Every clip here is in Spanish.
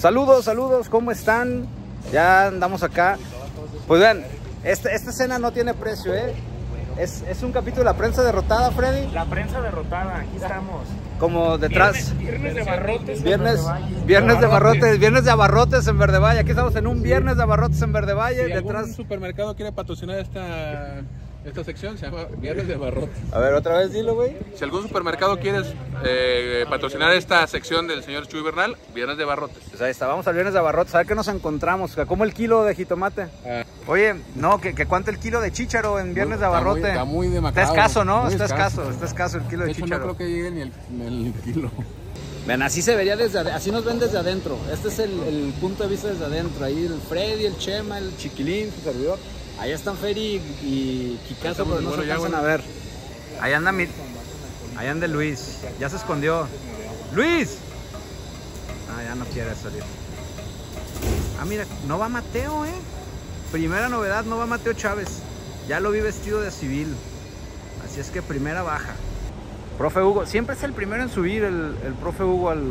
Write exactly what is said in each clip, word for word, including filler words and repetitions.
Saludos, saludos, ¿cómo están? Ya andamos acá. Pues vean, esta, esta escena no tiene precio, ¿eh? Es, es un capítulo de La Prensa Derrotada, Freddy. La Prensa Derrotada, aquí estamos. Como detrás. Viernes, viernes de barrotes. Viernes, viernes de barrotes, viernes de abarrotes en Verde Valle. Aquí estamos en un viernes de abarrotes en Verde Valle. Si detrás. algún supermercado quiere patrocinar esta, esta sección, se llama Viernes de Abarrotes. A ver, otra vez dilo, güey. Si algún supermercado quiere eh, patrocinar esta sección del señor Chuy Bernal, Viernes de Abarrotes. Pues ahí está, vamos al viernes de abarrotes. A ver qué nos encontramos. ¿Cómo el kilo de jitomate? Ah. Oye, no, que, que cuánto el kilo de chícharo en viernes de abarrote. Está muy, está muy demacrado. Está escaso, ¿no? Muy Está escaso. escaso, está escaso el kilo de, de hecho, chícharo. no creo que llegue ni el, ni el kilo. Ven, así se vería desde adentro, así nos ven desde adentro. Este es el, el punto de vista desde adentro. Ahí el Freddy, el Chema, el Chiquilín, su servidor. Ahí están Feri y Kikazo, pero no bueno, se ya, alcanzan bueno. a ver. Ahí anda mi... Ahí anda Luis. Ya se escondió. ¡Luis! Ah, ya no quiere salir. Ah, mira, no va Mateo, ¿eh? Primera novedad, no va Mateo Chávez. Ya lo vi vestido de civil. Así es que primera baja. Profe Hugo, siempre es el primero en subir el, el profe Hugo al,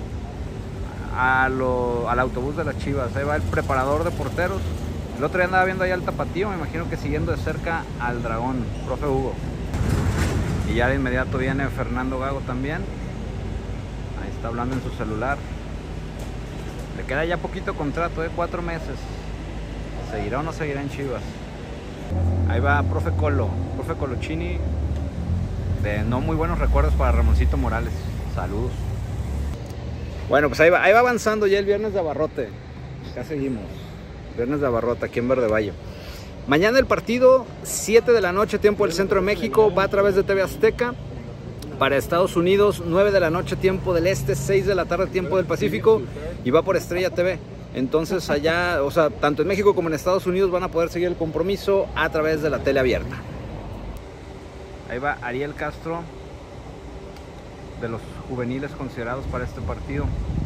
a lo, al autobús de las Chivas. Ahí va el preparador de porteros. El otro día andaba viendo ahí al Tapatío, me imagino que siguiendo de cerca al Dragón, profe Hugo. Y ya de inmediato viene Fernando Gago también. Ahí está hablando en su celular. Le queda ya poquito contrato, ¿eh? Cuatro meses. ¿Seguirá o no seguirá en Chivas? Ahí va profe Colo, profe Colochini. De no muy buenos recuerdos para Ramoncito Morales. Saludos. Bueno, pues ahí va, ahí va avanzando ya el viernes de abarrote. Acá seguimos. Viernes de abarrote aquí en Verde Valle. Mañana el partido, siete de la noche, tiempo del Centro de México. Va a través de T V Azteca. Para Estados Unidos, nueve de la noche, tiempo del Este, seis de la tarde, tiempo del Pacífico. Y va por Estrella T V. Entonces allá, o sea, tanto en México como en Estados Unidos van a poder seguir el compromiso a través de la tele abierta. Ahí va Ariel Castro, de los juveniles considerados para este partido.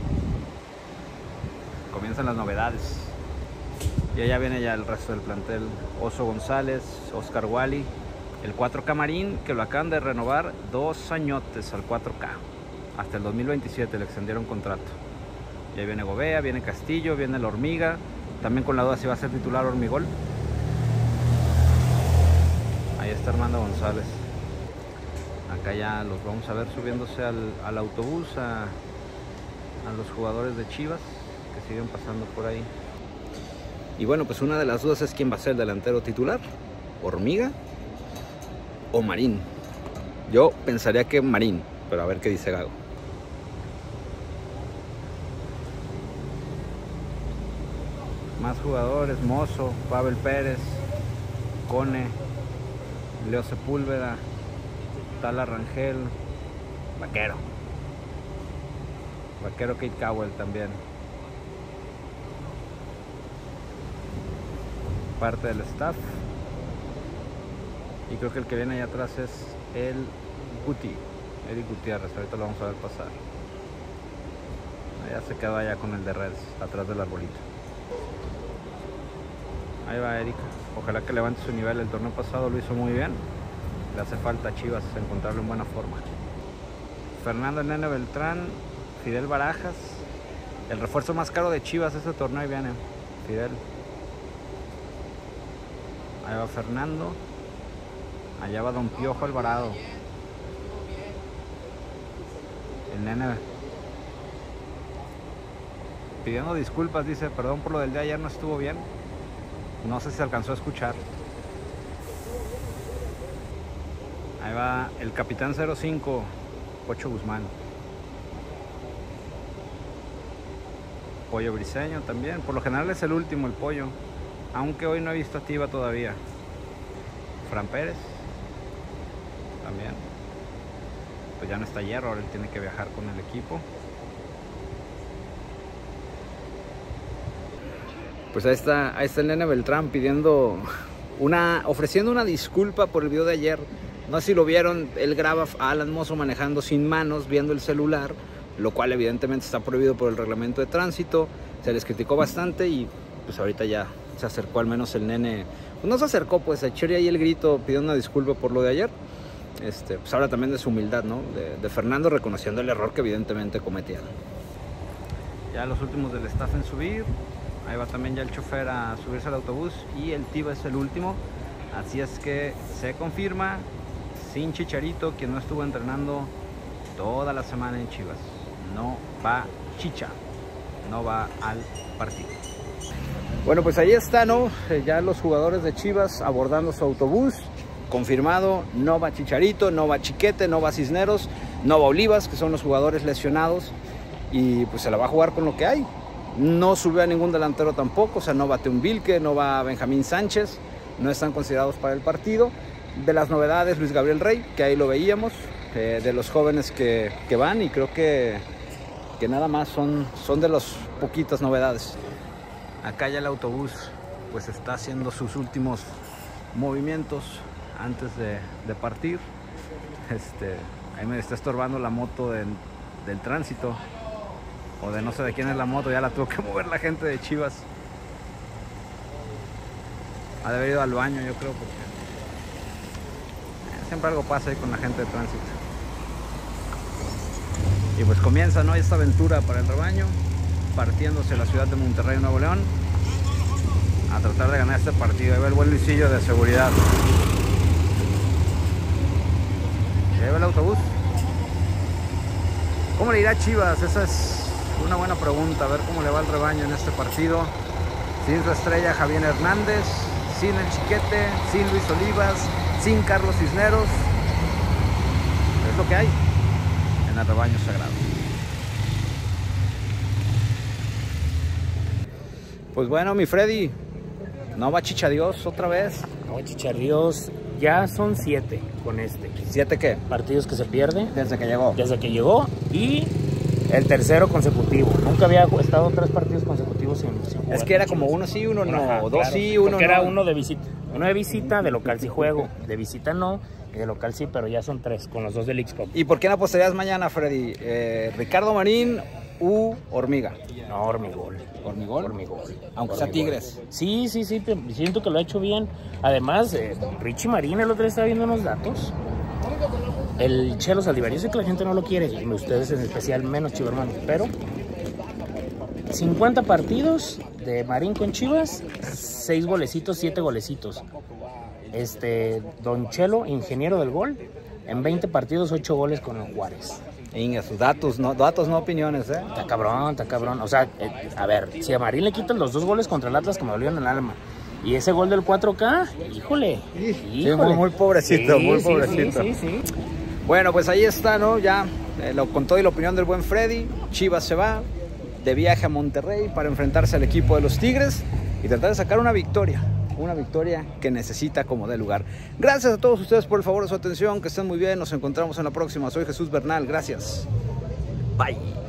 Comienzan las novedades. Y allá viene ya el resto del plantel. Oso González, Oscar Wally, el cuatro K Marín, que lo acaban de renovar dos añotes al cuatro K. Hasta el dos mil veintisiete le extendieron contrato. Y ahí viene Gobea, viene Castillo, viene la Hormiga. También con la duda si va a ser titular Hormigol. Ahí está Armando González. Acá ya los vamos a ver subiéndose al, al autobús a, a los jugadores de Chivas que siguen pasando por ahí. Y bueno, pues una de las dudas es quién va a ser el delantero titular, Hormiga o Marín. Yo pensaría que Marín, pero a ver qué dice Gago. Más jugadores, Mozo, Pavel Pérez, Cone, Leo Sepúlveda, Tala Rangel, Vaquero. Vaquero Kate Cowell también. Parte del staff. Y creo que el que viene allá atrás es el Guti, Eric Gutiérrez. Ahorita lo vamos a ver pasar. Allá se quedó allá con el de Reds, atrás del arbolito. Ahí va Eric. Ojalá que levante su nivel. El torneo pasado lo hizo muy bien. Le hace falta a Chivas encontrarlo en buena forma. Fernando Nene Beltrán, Fidel Barajas. El refuerzo más caro de Chivas este torneo. Ahí viene Fidel. Ahí va Fernando. Allá va Don Piojo Alvarado. El Nene pidiendo disculpas, dice, perdón por lo del día de ayer, no estuvo bien. No sé si alcanzó a escuchar. Ahí va el capitán cero cinco, Pocho Guzmán. Pollo Briseño también. Por lo general es el último, el Pollo. Aunque hoy no he visto activa todavía. Fran Pérez. También. Pues ya no está Hierro, ahora él tiene que viajar con el equipo. Pues ahí está, ahí está el Nene Beltrán pidiendo una, ofreciendo una disculpa por el video de ayer. No sé si lo vieron, él graba a Alan Mozo manejando sin manos, viendo el celular, lo cual evidentemente está prohibido por el reglamento de tránsito. Se les criticó bastante y pues ahorita ya se acercó al menos el Nene. Pues no se acercó, pues a echarle ahí el grito pidiendo una disculpa por lo de ayer. Este, pues habla también de su humildad, ¿no? De, de Fernando reconociendo el error que evidentemente cometía. Ya los últimos del staff en subir. Ahí va también ya el chofer a subirse al autobús y el Tiva es el último. Así es que se confirma, sin Chicharito, quien no estuvo entrenando toda la semana en Chivas. No va Chicha, no va al partido. Bueno, pues ahí está, ¿no? Ya los jugadores de Chivas abordando su autobús. Confirmado, no va Chicharito, no va Chiquete, no va Cisneros, no va Olivas, que son los jugadores lesionados. Y pues se la va a jugar con lo que hay. No subió a ningún delantero tampoco, o sea, no va Teun Vilke, no va Benjamín Sánchez, no están considerados para el partido. De las novedades, Luis Gabriel Rey, que ahí lo veíamos, eh, de los jóvenes que, que van, y creo que, que nada más son, son de las poquitas novedades. Acá ya el autobús pues está haciendo sus últimos movimientos antes de, de partir. Este, ahí me está estorbando la moto del, del tránsito. O de no sé de quién es la moto, ya la tuvo que mover la gente de Chivas. Ha de haber ido al baño, yo creo, porque eh, siempre algo pasa ahí con la gente de tránsito. Y pues comienza, ¿no?, esta aventura para el rebaño, partiéndose a la ciudad de Monterrey, Nuevo León, a tratar de ganar este partido. Ahí va el buen Luisillo de seguridad. Y ahí va el autobús. ¿Cómo le irá a Chivas? Esa es una buena pregunta, a ver cómo le va el rebaño en este partido. Sin su estrella Javier Hernández, sin el Chiquete, sin Luis Olivas, sin Carlos Cisneros. Es lo que hay en el rebaño sagrado. Pues bueno, mi Freddy, no va Chichadios otra vez. No, Chichadios, ya son siete con este. ¿Siete qué? Partidos que se pierde. Desde que llegó. Desde que llegó y el tercero consecutivo. Nunca había estado tres partidos consecutivos sin, sin jugar. Es que era como uno sí, uno no, Ajá, dos claro, sí, uno no. era uno de visita. Uno de visita, de local sí juego. De visita no, y de local sí, pero ya son tres, con los dos del X-Cup. ¿Y por quién apostarías mañana, Freddy? Eh, ¿Ricardo Marín u Hormiga? No, Hormigol. ¿Hormigol? Hormigol. Aunque sea Tigres. Sí, sí, sí, siento que lo ha hecho bien. Además, eh, Richie Marín el otro día estaba viendo unos datos. El Chelo Saldívar, yo sé que la gente no lo quiere, y ustedes en especial menos, Chiverman, pero cincuenta partidos de Marín con Chivas, seis golecitos, siete golecitos. Este, Don Chelo, ingeniero del gol, en veinte partidos, ocho goles con el Juárez. Inga, sus datos, no, datos, no opiniones, ¿eh? Está cabrón, está cabrón. O sea, eh, a ver, si a Marín le quitan los dos goles contra el Atlas que me dolieron el alma, y ese gol del cuatro K, híjole, híjole. Sí, muy, muy pobrecito, sí, muy sí, pobrecito. Sí, sí, sí. Bueno, pues ahí está, ¿no? Ya eh, lo, con todo y la opinión del buen Freddy, Chivas se va de viaje a Monterrey para enfrentarse al equipo de los Tigres y tratar de sacar una victoria. Una victoria que necesita como de lugar. Gracias a todos ustedes por el favor de su atención. Que estén muy bien. Nos encontramos en la próxima. Soy Jesús Bernal. Gracias. Bye.